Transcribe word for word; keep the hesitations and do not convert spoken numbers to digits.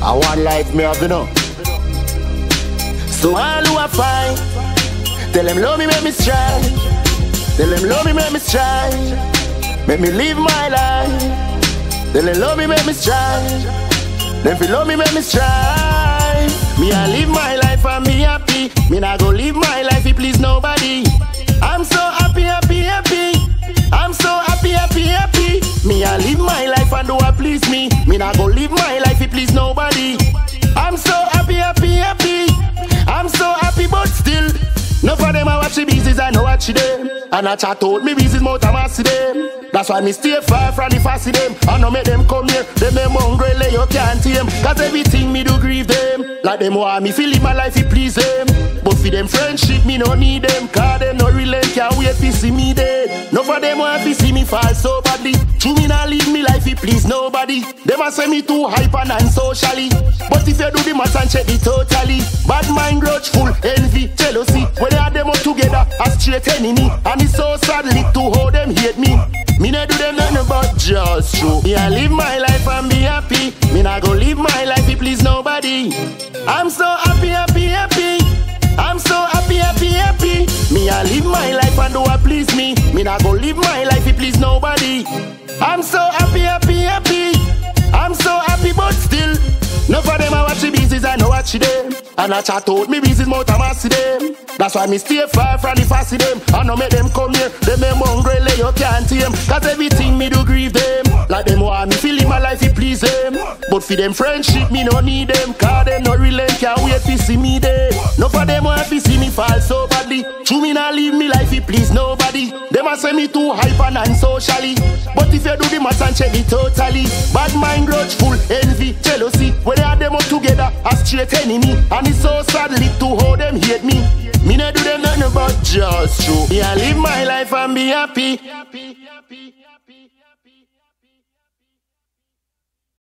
I want life me have, you know. So all who are fine, tell them love me, make me strive. Tell them love me, make me strive. Make me live my life. Tell them love me, make me strive. Them feel love me, make me strive. Me I live my life and me happy. Me not go live my life, it please nobody. I'm so happy, happy, happy. I'm so happy, happy, happy. Me I live my life and do what please me. Me not go live my life, it please nobody. I'm so happy, happy, happy. I'm so happy, but still no for them I watch the business, I know watch them. And I chat told me business more time I see them. That's why me stay far from the fussy them. I no make them come here. Them them hungry lay you can't tame. Cause everything me do grieve them. Like them want me feel live my life it please them. But for them friendship me no need them. Cause them no relent can't wait to see me dead. No for them want to see me fall so badly. True me not live me life it please nobody. Them a say me too hype and unsocially. But if you do the math and check it totally. Bad mind, grudgeful, envy, jealousy. When they are them all together a straight enemy. And it's so sadly to how them hate me. Me not do them nothing but just true. Me I live my life and be happy. Me not go live my life it please nobody. I'm so happy, happy, happy. I'm so happy, happy, happy. Me I live my life and do what please me. Me not go live my life it please nobody. I'm so happy, happy, happy. I'm so happy but still no for them I watch the business, I know watch them. And I chat out me business more time I see them. That's why me stay far from the fussy them. I no make them come here. Them them hungry lay you can't tame. Cause everything me do grieve them. Like them want me feel in my life it please them. But for them friendship me no need them. Cause them no relent can't wait to see me there. No for them want to see me fall so badly. True me not live me life it please nobody. Them a say me too hype and unsocially. But if you do the math and check it totally. Bad mind, grudgeful, envy, jealousy. When they are them all together a straight enemy. And it's so sadly to how them hate me. Me not do them nothing but just true. Me I live my life and be happy.